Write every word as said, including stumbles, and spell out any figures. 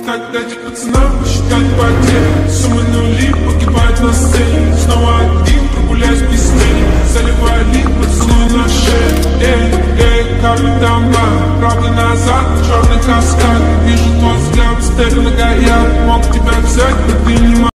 как дать пацанам посчитать потери. Суммы нули погибают на сцене. Снова один, прогуляюсь без тени. Заливаю лик, поцелуй на шее. Эй, эй, капитан Мар, правда назад, черный каскад. Вижу твой взгляд, стелю на гаяк. Мог тебя взять, но ты не мог.